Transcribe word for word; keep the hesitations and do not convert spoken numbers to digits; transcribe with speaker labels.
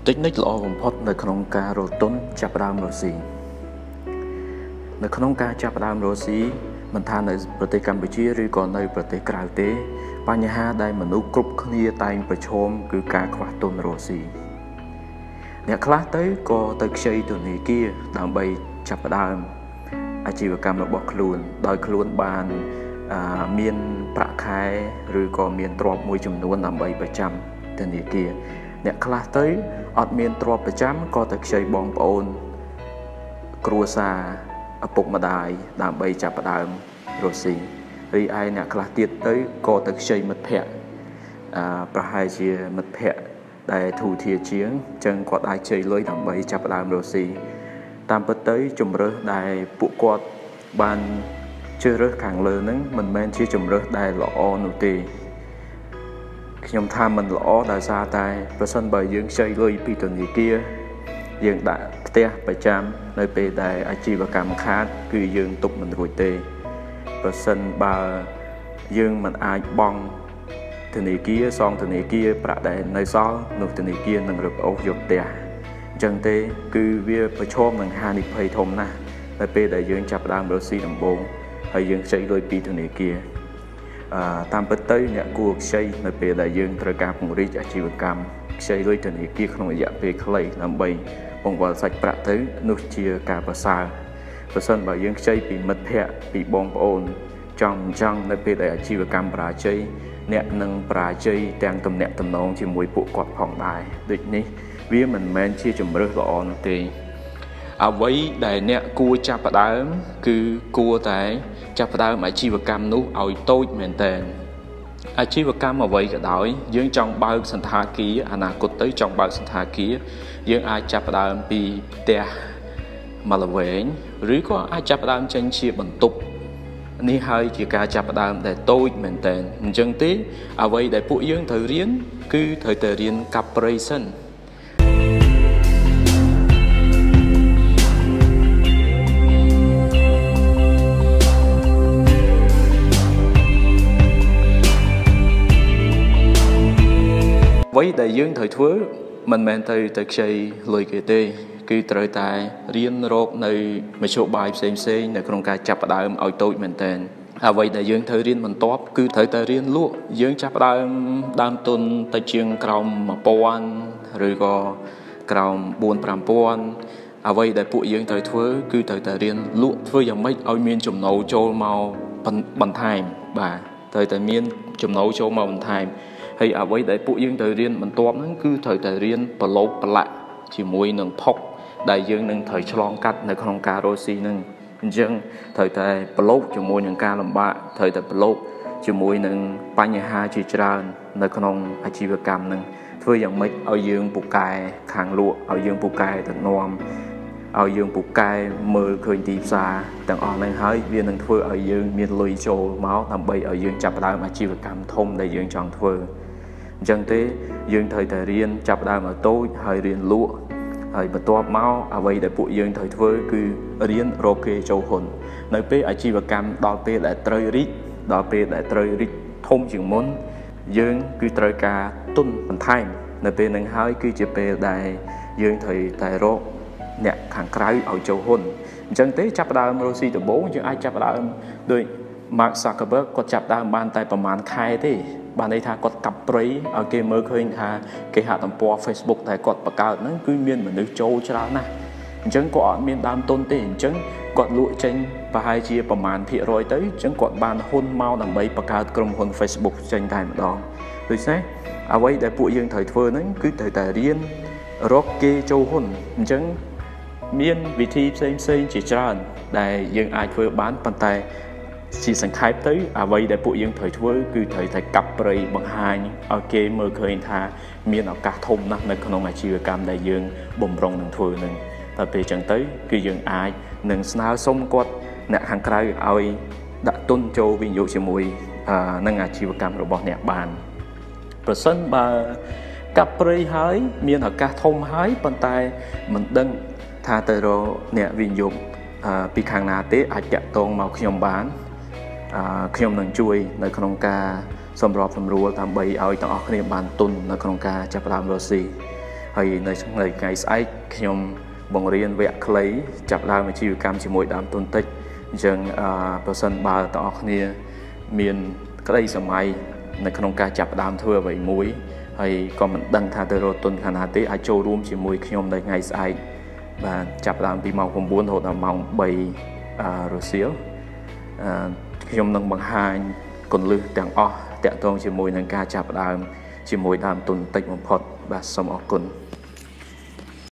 Speaker 1: Techniqueល្អបំផុតនៅក្នុងការរត់ទុនចាប់ផ្ដើមរកស៊ីនៅក្នុងការចាប់ផ្ដើមរកស៊ីមិនថានៅប្រទេសកម្ពុជាឬក៏នៅប្រទេសក្រៅទេបញ្ហាដែលមនុស្សគ្រប់គ្នាតែងប្រឈមគឺការខ្វះទុនរកស៊ីអ្នកខ្លះទៅក៏ទៅខ្ចីធនាគារដើម្បីចាប់ផ្ដើមអាជីវកម្មរបស់ខ្លួនដោយខ្លួនបានមានប្រាក់ខែឬក៏មានទ្រព្យមួយចំនួនដើម្បីប្រចាំធនាគារអ្នកខ្លះទៅអត់មានទ្រព្យប្រចាំក៏ទៅខ្ចីបងប្អូនគ្រួសារឪពុកម្ដាយដើម្បីចាប់ផ្ដើមរកស៊ីរីឯអ្នកខ្លះទៀតទៅក៏ទៅខ្ចីមិត្តភ័ក្តិអឺប្រហែលជាមិត្តភ័ក្តិដែលធូរធារជាងអញ្ចឹងគាត់អាចខ្ចីលុយដើម្បីចាប់ផ្ដើមរកស៊ីតាមពិតទៅជំរើសដែលពួកគាត់បានជ្រើសរើសខាងលើហ្នឹងមិនមែនជាជំរើសដែលល្អនោះទេខ្ញុំថាមិនល្អដោយសារតែប្រសិនបើយើងខ្ចីលុយពីធនាគារយើងដាក់ផ្ទះប្រចាំនៅពេលដែលអាជីវកម្មខាតគឺយើងទប់មិនរួចទេប្រសិនបើយើងមិនអាចបង់ធនាគារសងធនាគារប្រាក់ដែលនៅសល់នោះធនាគារនឹងរឹបអូសយកផ្ទះអញ្ចឹងទេគឺវាប្រឈមនឹងហានិភ័យធំណាស់នៅពេលដែលយើងចាប់ផ្ដើមរកស៊ីដំបូងហើយយើងខ្ចីលុយពីធនាគារអឺតាមពិតទៅអ្នកគួរខ្ចីនៅពេលដែលយើងត្រូវការពង្រីកអាជីវកម្មខ្ចីលុយធនាគារក្នុងរយៈពេលខ្លីដើម្បីបង្វិលសាច់ប្រាក់ទៅនោះជាការប្រសើរប្រសិនបើយើងខ្ចីពីមិត្តភ័ក្តិពីបងប្អូនចង់ចង់នៅពេលដែលអាជីវកម្មបរាជ័យអ្នកនឹងបរាជ័យទាំងទំនាក់ទំនងជាមួយពួកគាត់ផងដែរដូចនេះវាមិនមែនជាជំរើសល្អនោះទេអ្វីដែលអ្នកគួរចាប់ផ្ដើមគឺគួរតែចាប់ផ្ដើមអាជីវកម្មនោះឲ្យតូចមែនទែនអាជីវកម្មអ្វីក៏ដោយយើងចង់បើកសន្តាគារអនាគតទៅចង់បើកសន្តាគារយើងអាចចាប់ផ្ដើមពីផ្ទះមួយល្វែងឬក៏អាចចាប់ផ្ដើមចេញជាបន្ទប់នេះហើយជាការចាប់ផ្ដើមដែលតូចមែនទែនអញ្ចឹងទេអ្វីដែលពួកយើងត្រូវរៀនគឺត្រូវតែរៀនកាប់ព្រៃសិនអ្វីដែលយើងត្រូវធ្វើមិនមែនទៅទៅខ្ចីលុយគេទេគឺត្រូវតែរៀនរកនៅមធ្យោបាយផ្សេងផ្សេងនៅក្នុងការចាប់ផ្ដើមឲ្យតូចមែនទែនអ្វីដែលយើងត្រូវរៀនបន្ទាប់គឺត្រូវតែរៀនលក់យើងចាប់ផ្ដើមដើមទុនទៅជាងក្រោមមួយពាន់ឬក៏ក្រោមបួនប្រាំពាន់អ្វីដែលពួកយើងត្រូវធ្វើគឺត្រូវតែរៀនលក់ធ្វើយ៉ាងម៉េចឲ្យមានចំណូលចូលមកបន្ថែមបាទត្រូវតែមានចំណូលចូលមកបន្ថែមហើយអ្វីដែលពួកយើងត្រូវរៀនបន្ទាប់ហ្នឹងគឺត្រូវតែរៀនប្រឡូកប្រឡាក់ជាមួយនឹងផុកដែលយើងនឹងត្រូវឆ្លងកាត់នៅក្នុងការរកស៊ីហ្នឹងអញ្ចឹងត្រូវតែប្រឡូកជាមួយនឹងការលំបាកត្រូវតែប្រឡូកជាមួយនឹងបញ្ហាជាច្រើននៅក្នុងអាជីវកម្មហ្នឹងធ្វើយ៉ាងម៉េចឲ្យយើងពូកែខាងលក់ឲ្យយើងពូកែទៅនាំឲ្យយើងពូកែមើលឃើញទីផ្សារទាំងអស់ហ្នឹងហើយវានឹងធ្វើឲ្យយើងមានលុយចូលមកដើម្បីឲ្យយើងចាប់ផ្ដើមអាជីវកម្មធំដែលយើងចង់ធ្វើអញ្ចឹងទេយើងត្រូវតែរៀនចាប់ផ្ដើមឲ្យតូចហើយរៀនលក់ហើយបន្ទាប់មកអ្វីដែលពួកយើងត្រូវធ្វើគឺរៀនរកគេចូលហ៊ុននៅពេលអាជីវកម្មដល់ពេលដែលត្រូវរីកដល់ពេលដែលត្រូវរីកធំជាងមុនយើងគឺត្រូវការទុនបន្ថែមនៅពេលហ្នឹងហើយគឺជាពេលដែលយើងត្រូវតែរកអ្នកខាងក្រៅឲ្យចូលហ៊ុនអញ្ចឹងទេចាប់ផ្ដើមរកស៊ីដំបូងយើងអាចចាប់ផ្ដើមដោយ Mark Zuckerberg គាត់ចាប់ផ្ដើមបានតែប្រហែលខែទេបានន័យថាគាត់កាប់ព្រៃឲ្យគេមើលឃើញថាគេហទំព័រ Facebook ដែលគាត់បង្កើតហ្នឹងគឺមានមនុស្សចូលច្រើនណាស់អញ្ចឹងគាត់អត់មានដើមទុនទេអញ្ចឹងគាត់លក់ចេញប្រហែលជាប្រមាណភាគរយទៅអញ្ចឹងគាត់បានហ៊ុនមកដើម្បីបង្កើតក្រុមហ៊ុន Facebook ចេញតែម្ដងដូច្នេះអ្វីដែលពួកយើងត្រូវធ្វើហ្នឹងគឺត្រូវតែរៀនរកគេចូលហ៊ុនអញ្ចឹងមានវិធីផ្សេងផ្សេងជាច្រើនដែលយើងអាចធ្វើបានប៉ុន្តែជាសង្ខេបទៅអ្វីដែលពួកយើងត្រូវធ្វើគឺត្រូវតែកាប់ព្រៃបង្ហាញឲ្យគេមើលឃើញថាមានឱកាសធំណាស់នៅក្នុងអាជីវកម្មដែលយើងបំរុងនឹងធ្វើនឹងតែពេលចឹងទៅគឺយើងអាចនឹងស្នើសុំគាត់អ្នកខាងក្រៅឲ្យដាក់ទុនចូលវិនិយោគជាមួយនឹងអាជីវកម្មរបស់អ្នកបានប្រសិនបើកាប់ព្រៃហើយមានឱកាសធំហើយប៉ុន្តែមិនដឹងថាទៅរកអ្នកវិនិយោគពីខាងណាទេអាចតាក់ទងមកខ្ញុំបានខ្ញុំនឹងជួយនៅក្នុងការសម្របសម្រួលដើម្បីឲ្យទាំងអស់គ្នាបានទុននៅក្នុងការចាប់ផ្ដើមរកស៊ីហហើយនៅថ្ងៃស្អែកខ្ញុំបង្រៀនវគ្គខ្លីចាប់ដើមអាជីវកម្មជាមួយដើមទុនតិចអញ្ចឹងប្រសិនបើបងប្អូនគ្នាមានក្តីសម័យនៅក្នុងការចាប់ដើមធ្វើអ្វីមួយហើយក៏មិនដឹងថាទៅរកទុនខាងណាទេអាចចូលរួមជាមួយខ្ញុំនៅថ្ងៃស្អែកបាទចាប់ដើមពីម៉ោង9រហូតដល់ម៉ោង3រសៀលខ្ញុំនឹងបង្ហាញគន្លឹះទាំងអស់តាក់ទងជាមួយនឹងការចាប់ដើមជាមួយដើមទុនតិចបំផុតបាទសូមអរគុណ